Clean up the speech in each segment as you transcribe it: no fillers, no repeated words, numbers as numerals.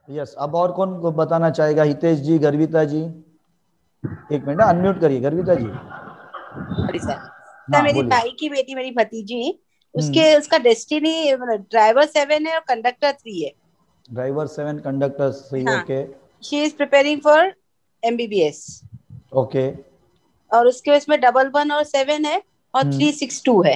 Yes, अब और कौन को बताना चाहेगा? हितेश जी, गर्विता जी, एक मिनट अनम्यूट करिए Garvita ji. Sorry sir. Sir हाँ मेरी बोलिए। ताई की बेटी, मेरी भतीजी, हम्म। उसके उसका डेस्टिनी ड्राइवर 7 है और कंडक्टर 3 है। ड्राइवर 7, कंडक्टर 3, हाँ, okay. She is preparing for MBBS. Okay. और उसके उसमें 11 और 7 है और हम्म। 362 है।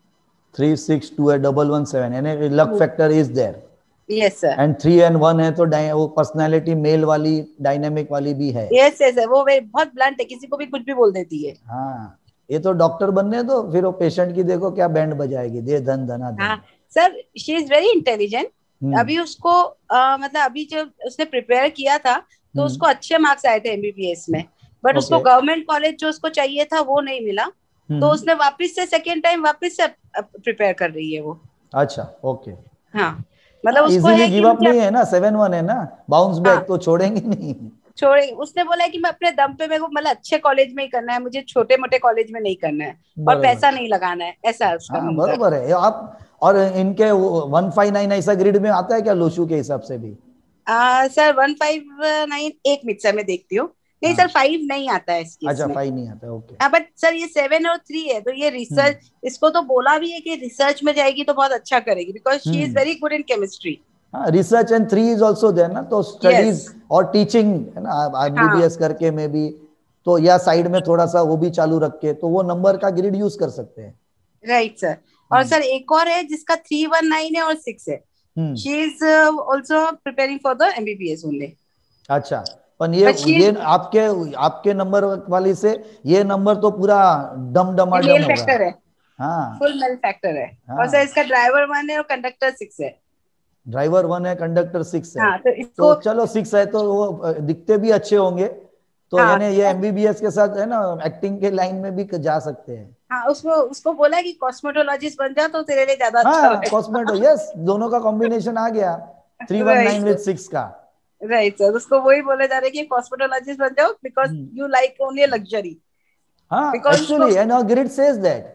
362 है, 117, यानी luck factor is there. Yes sir. And 3 and 1 है तो वो पर्सनालिटी मेल वाली, डायनेमिक वाली भी है। यस यस, वो बहुत ब्लंट है, किसी को भी कुछ भी बोल देती है। हाँ, ये तो डॉक्टर बनने दो, फिर वो पेशेंट की देखो क्या बैंड बजाएगी, दे धन धना हाँ धन। Sir, she is very intelligent. Hmm. अभी उसको मतलब अभी जब उसने प्रिपेयर किया था तो हम्म। उसको अच्छे मार्क्स आए थे एमबीबीएस में। बट उसको ओके। गवर्नमेंट कॉलेज जो उसको चाहिए था वो नहीं मिला। तो हम्म। उसने वापस से सेकेंड टाइम वापस से प्रिपेयर कर रही है वो। अच्छा, ओके। हाँ, मतलब हाँ, उसको इजीली है कि गिव अप मुझे। नहीं है ना, 7-1 है ना, बाउंस बैक हाँ, तो छोड़ेंगे नहीं। छोड़े, उसने बोला है कि मैं अपने दम पे, मेरे को मतलब अच्छे कॉलेज में ही करना है, मुझे छोटे मोटे कॉलेज में नहीं करना है और बरोबर। पैसा नहीं लगाना है, ऐसा है उसका हाँ मंत्र। बरोबर है ये आप। और इनके 159 ऐसा ग्रिड में आता है क्या लोशु के हिसाब से भी? सर 159, एक मिनट सर मैं देखती हूँ। नहीं सर, हाँ। 5 नहीं आता है इसकी अच्छा, इसमें। 5 नहीं आता, ओके। हाँ बट सर ये 7 और 3 है, तो ये हम्म। रिसर्च, इसको तो बोला भी है कि रिसर्च में जाएगी तो बहुत अच्छा करेगी, because she is hmm. Very good in chemistry. हाँ, research and 3 is also there ना, तो यस। स्टडीज और टीचिंग है ना, हाँ एमबीबीएस करके में भी। तो या साइड में थोड़ा सा वो भी चालू रख के तो वो नंबर का ग्रिड यूज कर सकते हैं। Right sir. और हम्म। सर एक और है जिसका 319 है और 6 है। Hmm. She is also preparing for the MBBS only. अच्छा। पर ये बट शी ये इज, आपके आपके नंबर वाली से ये नंबर तो पूरा डम डमाडम मेल होगा। फैक्टर है, हाँ। फुल मेल फैक्टर है। और सर हाँ, इसका ड्राइवर 1 है और कंडक्टर 6 है। ड्राइवर 1 है, कंडक्टर 6 है। हाँ तो तो इसको, चलो 6 है तो वो दिखते भी अच्छे होंगे। तो हाँ यानी ये एमबीबीएस के साथ है ना, एक्टिंग के लाइन में भी जा सकते हैं। हाँ, उसको उसको बोला है कि कॉस्मेटोलॉजिस्ट बन जा तो तेरे लिए ज्यादा अच्छा हाँ, रहेगा। कॉस्मेटो, यस, दोनों का कॉम्बिनेशन आ गया, 319 राइट विद सर। 6 का। राइट सर, उसको वही बोले जा रहे हैं कि कॉस्मेटोलॉजिस्ट बन जाओ, because hmm. You like only luxury. हाँ बिकॉज उसको, actually, and grid says that.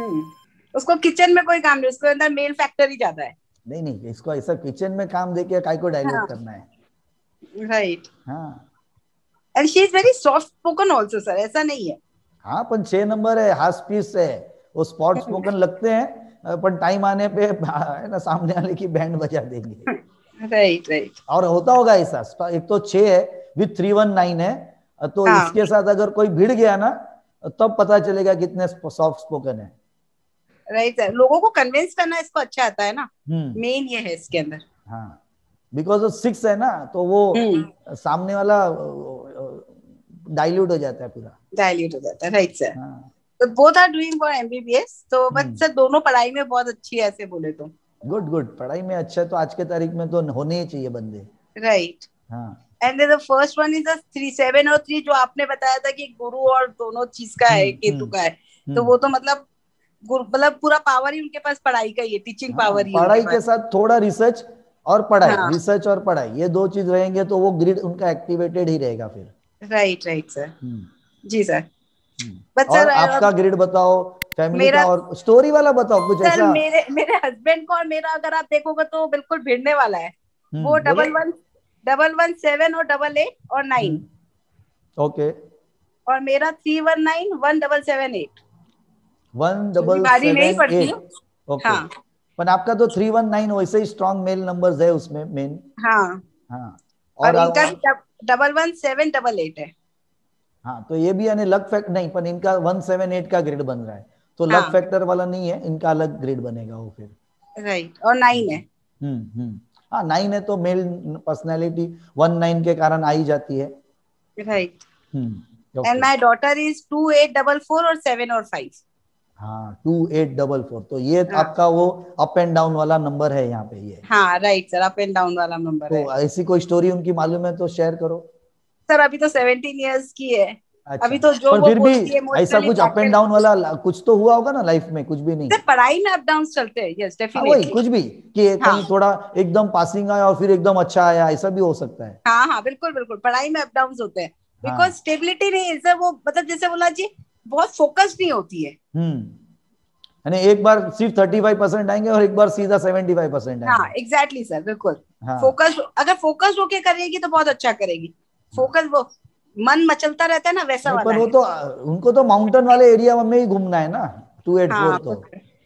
उसको किचन में कोई काम नहीं, उसके अंदर मेल फैक्टर ही ज्यादा है। नहीं नहीं, इसको ऐसा किचन में काम देके काय को डाइल्यूट हाँ। करना है। राइट। हाँ। And she is very soft spoken also sir, ऐसा नहीं है। हाँ, पण 6 नंबर है, हाफ पीस है, वो स्पॉट स्पोकन लगते हैं, पर टाइम आने पे है ना, सामने वाले की बैंड बजा देंगे। Right right. और होता होगा ऐसा, एक तो 6 है, विथ 319 है, तो हाँ इसके साथ अगर कोई भिड़ गया ना, तब पता चलेगा कितने सॉफ्ट स्पोकन है। राइट सर, लोगों को कन्विंस करना इसको अच्छा आता है ना। हम्म। मेन ये है इसके अंदर। हाँ, बिकॉज वो 6 है ना, तो वो हम्म। सामने वाला डाइल्यूट हो जाता है पूरा। डायल्यूट हो जाता है, राइट सर। हाँ। तो both are doing for MBBS, तो बट हम्म। सर दोनों पढ़ाई में बहुत अच्छी है, ऐसे बोले तो। गुड गुड, पढ़ाई में अच्छा है तो आज के तारीख में तो होने ही चाहिए बंदे। राइट। हाँ। And the first one is 3 7 और 3, जो आपने बताया था कि गुरु और दोनों चीज का है, केतु हम्म। का है। तो हम्म। वो तो मतलब मतलब पूरा पावर ही उनके पास पढ़ाई का ही है, टीचिंग हाँ, पावर ही है उनके पढ़ाई के पास। साथ थोड़ा रिसर्च और पढ़ाई, हाँ। रिसर्च और पढ़ाई, ये दो चीज रहेंगे तो वो ग्रिड उनका एक्टिवेटेड ही रहेगा फिर। Right right sir. हम्म। जी सर। हम्म। बट और सर आपका ग्रिड बताओ, फैमिली मेरा, का, और स्टोरी वाला बताओ कुछ सर ऐसा। मेरे मेरे हस्बैंड को और मेरा अगर आप देखोगे तो बिल्कुल भिड़ने वाला है। वो बोलो। 11 11 7 और 88 और 9। हम्म। ओके। और मेरा 319 1778। क्योंकि भारी नहीं पड़ती 1778। हूँ। ओके। हाँ। पर आपका तो 319 वैसे ही स्ट्रॉन्ग मेल नंबर्स है उसमें मेन। हाँ। हाँ। और और इनका भी 11 7 88 है। हाँ, तो ये भी यानी लक फैक्ट नहीं, पर इनका 178 का ग्रिड बन रहा है, तो लक हाँ। फैक्टर वाला नहीं है, इनका अलग ग्रिड बनेगा वो फिर। राइट, और 9 है। हाँ, 9 है तो मेल पर्सनैलिटी 19 के कारण आई जाती है। Right. And okay. My daughter is 2844 और 7 और 5। हाँ, 2844, तो ये हाँ। आपका वो अप एंड डाउन वाला नंबर है यहाँ पे ये। हाँ right sir, up and down वाला नंबर तो है। ऐसी कोई स्टोरी उनकी मालूम है तो शेयर करो। सर अभी तो 17 ईयर्स की है। अच्छा। अभी तो जो पर वो फिर भी बोलती है ऐसा इमोशनली कुछ अप एंड ब्लैकमेल। डाउन वाला कुछ तो हुआ होगा ना लाइफ में, कुछ भी नहीं? सर पढ़ाई में अप डाउन चलते हैं, यस हाँ वही, डेफिनेटली। कुछ भी, कि हाँ कहीं थोड़ा एकदम पासिंग आया और फिर एकदम अच्छा आया, ऐसा भी हो सकता है। हाँ हाँ, बिल्कुल बिल्कुल, पढ़ाई में अप डाउन होते हैं। बिकॉज हाँ। स्टेबिलिटी नहीं है सर, वो मतलब जैसे बोला जी, बहुत फोकस नहीं होती है। हम्म। यानी एक बार सिर्फ 35% आएंगे और एक बार सीधा 75% हाँ आएंगे। एग्जैक्टली सर, बिल्कुल। हाँ फोकस, अगर फोकस होके करेगी तो बहुत अच्छा करेगी। फोकस, वो मन मचलता रहता है ना, वैसा नहीं, वाला पर वो है। तो उनको तो माउंटेन वाले एरिया में ही घूमना है ना, 284 हाँ तो।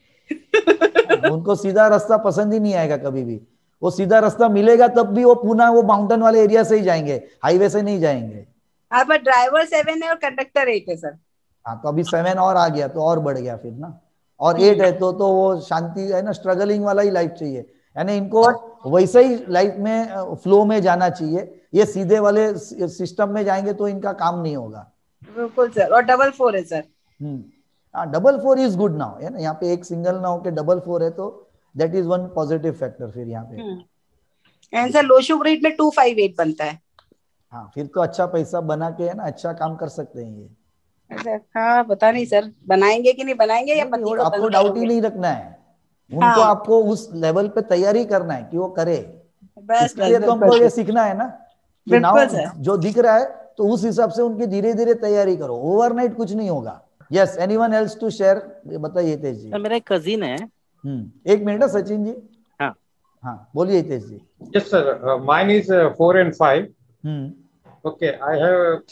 हाँ, उनको सीधा रास्ता पसंद ही नहीं आएगा कभी भी। वो सीधा रास्ता मिलेगा तब भी वो पुनः वो माउंटेन वाले एरिया से ही जाएंगे, हाईवे से नहीं जाएंगे। हाँ, पर ड्राइवर 7 है और कंडक्टर 8 है सर। हाँ, तो अभी 7 और आ गया तो और बढ़ गया फिर ना। और 8 हम्म। है तो वो शांति है ना, स्ट्रगलिंग वाला ही लाइफ चाहिए। यानी इनको और वैसे ही लाइफ में फ्लो में जाना चाहिए। ये सीधे वाले सिस्टम में जाएंगे तो इनका काम नहीं होगा। बिल्कुल सर, और डबल 4 है सर। हम्म। हाँ, डबल 4 इज गुड नाउ, है ना, यहाँ पे एक सिंगल ना होके डबल 4 है तो that is one positive factor फिर यहाँ पे। And sir low sugar rate में 258 बनता है। हाँ, फिर तो अच्छा पैसा बना के है ना, अच्छा काम कर सकते हैं ये। अच्छा, हाँ पता नहीं सर बनाएंगे कि नहीं बनाएंगे, या नहीं नहीं, पति वो को आपको तंग डाउट ही करेंगे। नहीं रखना है। उनको हाँ आपको उस लेवल पे तैयारी करना है कि वो करे। बस इसके बस, लिए तो बिल्कुल हमको ये सर। सीखना है ना कि बिल्कुल नाउ सर। जो दिख रहा है तो उस हिसाब से उनकी धीरे धीरे तैयारी करो, ओवरनाइट कुछ नहीं होगा। Yes, anyone else to share, बताइए तेज जी। सर मेरा एक कजिन है। एक मिनट सचिन जी। हाँ हाँ बोलिए Tej ji. Yes, sir. Mine is 4 and 5. Hmm. Okay, I have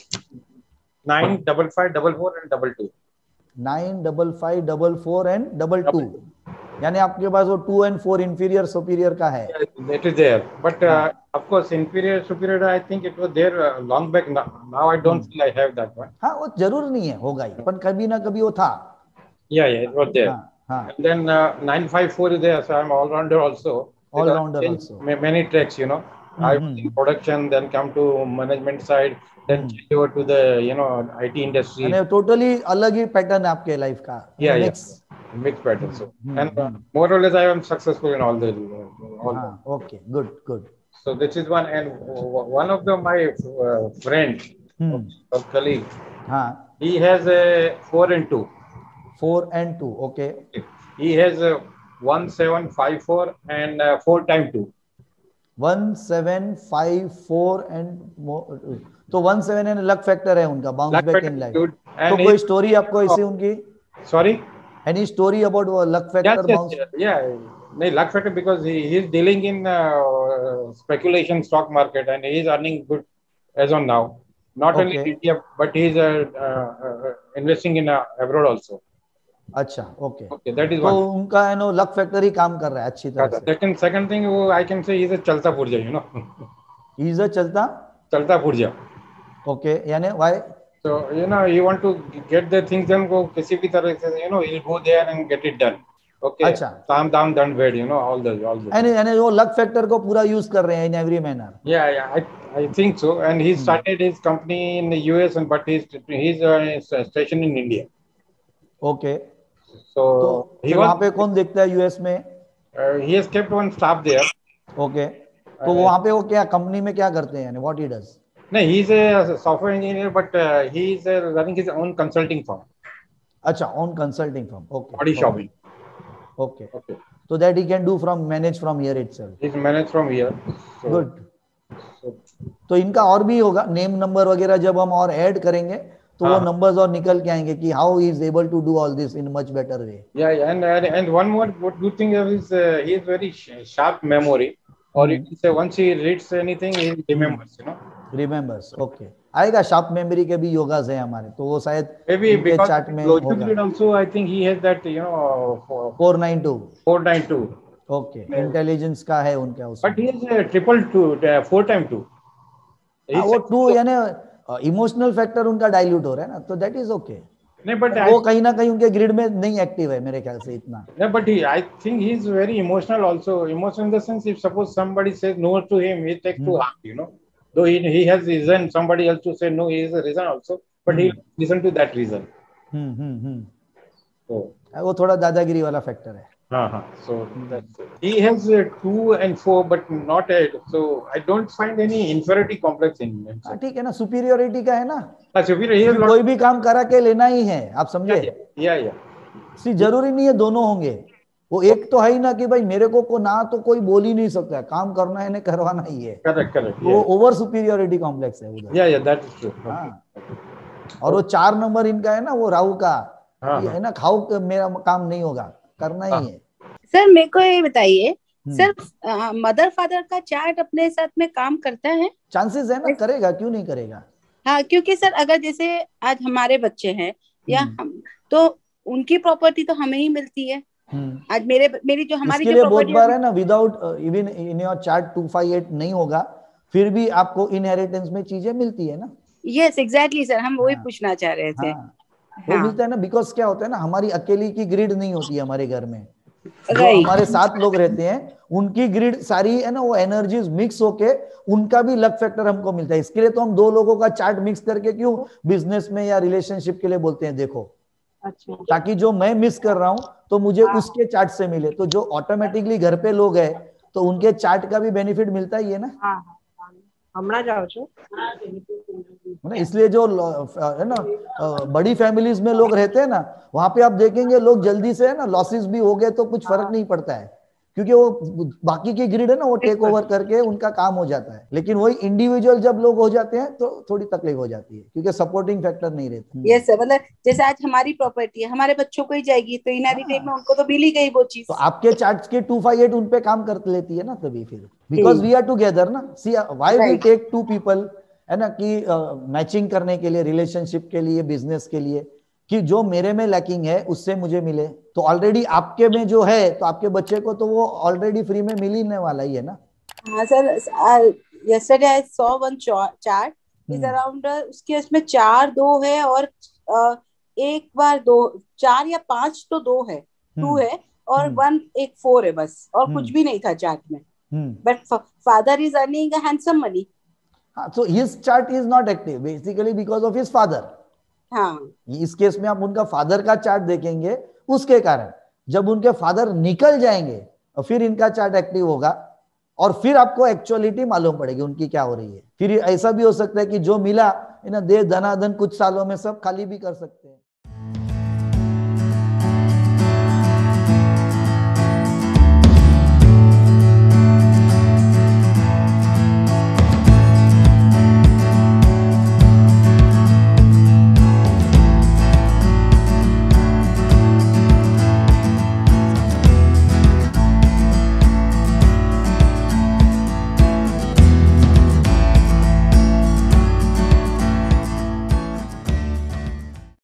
9, 55, 44, and 22. 9, 55, 44 and double two. Double two. यानी आपके पास वो 2 and 4 इंफीरियर सुपीरियर का है। Yeah, that is there. But हाँ। of course, inferior, superior, I think it was there long back. Now I don't feel I have that one. हाँ, वो जरूर नहीं है, होगा ही, पर कभी ना कभी वो था। Yeah, it was there. हाँ हाँ। And then 954 is there, so I'm all rounder also. All Because rounder in also. many tracks, you know. I was in production, then come to management side, then change over to the IT industry. यानी totally अलग ही pattern है आपके life का। Yeah, mix. mixed pattern. So, and more or less, I am successful in all the. हाँ, okay, good good. So this is one, and one of my friends, or colleague, हाँ, he has a 4 and 2. 4 and 2, okay. He has a 1754 and 4 times 2. 1754 and तो 17 and luck factor है उनका, bounce Luck back factor in is life. good. तो And कोई story आपको ऐसी उनकी, sorry. Any story about वो luck Yes, factor yes, bounce? yeah. No, luck factor because he is dealing in speculation stock market and he is earning good as on now. Not only in Okay. India, but he is investing in abroad also. अच्छा, okay. Okay, that is तो one. उनका है no luck factor ही काम कर रहा है अच्छी तरह से। Second thing, I can say he is a chalta purja, you know. Is चलता, Chalta purja. ओके, यानी why? So you want to get the things done, go किसी भी तरह से, he'll go there and get it done. Okay. अच्छा। Tam done bed, all the. यानी वो luck factor को पूरा यूज कर रहे हैं in every manner. Yeah, I think so. And he started his company in the US, but he's stationed in India. Okay. So तो he वहां was पे कौन देखता है यूएस में? he has kept one staff there. Okay. तो वहां पे वो क्या कंपनी में क्या करते हैं, यानी what he does? No, he's a software engineer, but he is running his own consulting firm. अच्छा, own consulting firm, okay. Body shopping. Okay, Okay. so that he can do from manage from here itself. He's managed from here. So, good. so तो इनका और भी होगा name number वगैरह, जब हम और ऐड करेंगे तो वो हाँ। नंबर्स और निकल के आएंगे कि how he is able to do all this in much better way. yeah, and one more good thing is he is very sharp memory, or you can say once he reads anything, he remembers. Remembers, okay. आएगा, sharp memory के भी योगास है हमारे, तो वो शायद Maybe इनके because chart में logic होगा। read also, I think he has that 492, 492. Okay, intelligence का है उनका उसमें। But he is a 222, 4 times 2. हाँ, वो 2 यानी इमोशनल फैक्टर उनका डाइल्यूट हो रहा है ना, तो that is okay. No, but वो कहीं ना कहीं उनके ग्रिड में नहीं एक्टिव है मेरे ख्याल से इतना। no, but I think he is very emotional also. Emotional in the sense, if suppose somebody says no to him, he takes to heart. Though he has reason, somebody else to say no, he is a reason also, but he listen to that reason. So वो थोड़ा दादागिरी वाला factor है। so that's it. He has 2 and 4, but not 8. So I don't find any inferiority complex in him. हाँ, ठीक है ना, superiority का है ना, Superior, he has lot. कोई भी काम करा के लेना ही है, आप समझे? Yeah. सी जरूरी नहीं है दोनों होंगे, वो एक तो है ही ना कि भाई मेरे को ना तो कोई बोल ही नहीं सकता, काम करना है, करवाना ही है। Correct. वो ओवर सुपीरियोरिटी कॉम्प्लेक्स है उधर। Yeah, that is true. हाँ, और वो 4 नंबर इनका है ना, वो राहु का, ये है ना, खाओ मेरा काम नहीं होगा, करना ही है। सर मेरे को ये बताइए सर, मदर फादर का चार्ट अपने साथ में काम करता है? चांसेस है ना, करेगा, क्यों नहीं करेगा। हाँ, क्योंकि सर अगर जैसे आज हमारे बच्चे हैं या हम, तो उनकी प्रॉपर्टी तो हमें ही मिलती है। आज मेरी जो हमारी इसके जो लिए बहुत प्रॉपर्टी बार है ना, without even in your chart 258 नहीं होगा, फिर भी आपको इनहेरिटेंस में चीजें मिलती है ना। यस एग्जैक्टली सर, हम वही हाँ, पूछना चाह रहे थे। हाँ, वो मिलता है ना, बिकॉज क्या होता है ना, हमारी अकेली की ग्रिड नहीं होती है हमारे घर में, जो राइट। हमारे साथ लोग रहते हैं उनकी ग्रिड सारी है ना, वो एनर्जीज मिक्स होके उनका भी लक फैक्टर हमको मिलता है। इसके लिए तो हम दो लोगों का चार्ट मिक्स करके क्यों बिजनेस में या रिलेशनशिप के लिए बोलते हैं, देखो अच्छा, ताकि जो मैं मिस कर रहा हूं तो मुझे उसके चार्ट से मिले, तो जो ऑटोमेटिकली घर पे लोग हैं तो उनके चार्ट का भी बेनिफिट मिलता ही है ना। हमारा जाओ छो ना, इसलिए जो है ना बड़ी फैमिलीज में लोग रहते हैं ना, वहां पे आप देखेंगे लोग जल्दी से है ना, लॉसेस भी हो गए तो कुछ फर्क नहीं पड़ता है, क्योंकि वो बाकी की ग्रिड है ना, वो टेक ओवर करके उनका काम हो जाता है। लेकिन वही इंडिविजुअल जब लोग हो जाते हैं तो थोड़ी तकलीफ हो जाती है, क्योंकि सपोर्टिंग फैक्टर नहीं रहता। यस सर, मतलब जैसे आज हमारी प्रॉपर्टी है, हमारे बच्चों को ही जाएगी, तो इनहेरिटेड में उनको तो मिल ही गई वो चीज। तो आपके चार्ट्स के 258 उन पे काम कर लेती है ना तभी, फिर बिकॉज वी आर टुगेदर ना। See why we take two people, है ना, कि मैचिंग करने के लिए, रिलेशनशिप के लिए, बिजनेस के लिए, कि जो मेरे में लैकिंग है उससे मुझे मिले। तो ऑलरेडी आपके में जो है तो आपके बच्चे को तो वो ऑलरेडी फ्री में मिलने वाला ही है ना। हाँ sir, yesterday I saw one chart is around उसके उसमें 4 2 है और एक बार 2 4 या 5 तो 2 है, 2 है और 1 एक 4 है बस, और कुछ भी नहीं था चार्ट में। But father is earning handsome money. So his chart is not active basically because of his father. हाँ, इस केस में आप उनका फादर का चार्ट देखेंगे, उसके कारण जब उनके फादर निकल जाएंगे और फिर इनका चार्ट एक्टिव होगा, और फिर आपको एक्चुअलिटी मालूम पड़ेगी उनकी क्या हो रही है। फिर ऐसा भी हो सकता है कि जो मिला है ना, दे धनाधन कुछ सालों में सब खाली भी कर सकते हैं।